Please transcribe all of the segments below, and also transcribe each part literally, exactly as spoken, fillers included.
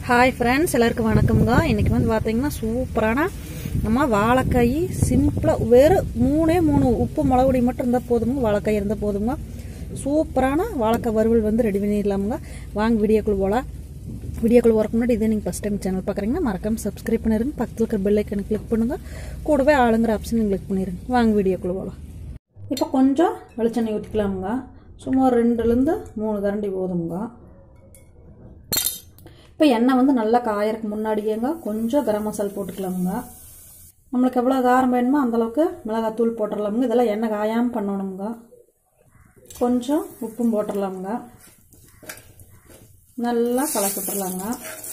Hi friends, எல்லாருக்கும் வணக்கம்ங்க. இன்றைக்கி வந்து பார்த்தீங்கன்னா சூப்பரான நம்ம வாழைக்காய் சிம்பிளாக வெறும் மூணே மூணு உப்பு மிளகுடி மட்டும் இருந்தால் போதுங்க. வாழைக்காய் இருந்தால் போதுங்க. சூப்பரான வாழைக்காய் வறுவல் வந்து ரெடி பண்ணிடலாமுங்க. வாங்க வீடியோக்குள்ள போகலாம். வீடியோக்குள்ள வரக்கு முன்னாடி இதே நீங்கள் ஃபஸ்ட் டைம் சேனல் பார்க்குறீங்கன்னா மறக்காமல் சப்ஸ்கிரைப் பண்ணிடுங்க. பக்கத்தில் இருக்கிற பெல் ஐக்கனை கிளிக் பண்ணுங்கள். கூடவே ஆளுங்கிற ஆப்ஷன் கிளிக் பண்ணிடுங்க. வாங்க வீடியோக்குள்ள போகலாம். இப்போ கொஞ்சம் வெளிச்செண்ணெய் ஊற்றிக்கலாமுங்க. சுமார் ரெண்டுலேருந்து மூணு கரண்டி போதுங்க. இப்போ எண்ணெய் வந்து நல்லா காயறதுக்கு முன்னாடியேங்க கொஞ்சம் கரம் மசாலா போட்டுக்கலாமுங்க. நம்மளுக்கு எவ்வளோ காரம் வேணுமோ அந்தளவுக்கு மிளகாத்தூள் போட்டுடலாமுங்க. இதெல்லாம் எண்ணெய் காயாமல் பண்ணணுங்க. கொஞ்சம் உப்பும் போட்டுடலாமுங்க. நல்லா கலக்கி விட்டுறலாங்க.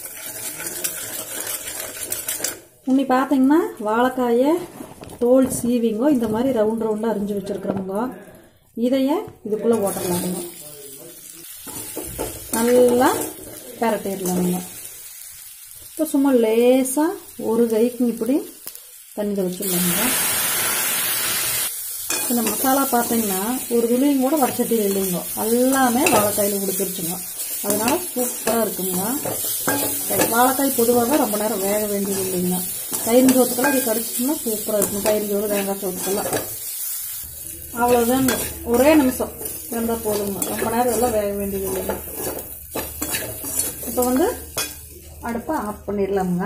இன்னி பார்த்தீங்கன்னா வாழைக்காயை தோல் சீவிங்கோ இந்த மாதிரி ரவுண்ட் ரவுண்டாக அரிஞ்சு வச்சுருக்குறோமுங்க. இதையே இதுக்குள்ளே போட்டுடலாமுங்க. நல்லா பரட்டிடலாமுங்க. இப்போ சும்மா லேசாக ஒரு கைக்கு இப்படி தண்ணி தெளிச்சிடலாமுங்க. இந்த மசாலா பார்த்தீங்கன்னா ஒரு துளியும் கூட வடச்சட்டியில் இல்லைங்க, எல்லாமே வாழைக்காயில் உடுக்கிருச்சுங்க. அதனால சூப்பராக இருக்குங்க. வாழைக்காய் பொதுவாக ரொம்ப நேரம் வேக வேண்டியது இல்லைங்க. தயிர் சோத்துக்கெல்லாம் இது கடிச்சிட்டோம்னா சூப்பராக இருக்கும். தயிர் சோறு தேங்காய் சோத்துக்கெல்லாம் அவ்வளோதான். ஒரே நிமிஷம் இருந்தால் போதுங்க. ரொம்ப நேரம் எல்லாம் வேக வேண்டியது இல்லைங்க. இப்போ வந்து அடுப்பை ஆஃப் பண்ணிடலாமுங்க.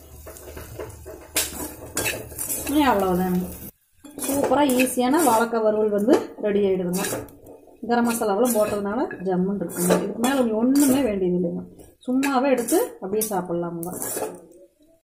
அவ்வளோதானுங்க. சூப்பராக ஈஸியான வாழைக்காய் வறுவல் வந்து ரெடி ஆகிடுதுங்க. கரம் மசாலாவெல்லாம் போட்டதுனால ஜம்முன்னு இருக்குங்க. இதுக்கு மேலே ஒன்றுமே வேண்டியது இல்லைங்க. சும்மாவே எடுத்து அப்படியே சாப்பிட்லாமுங்க.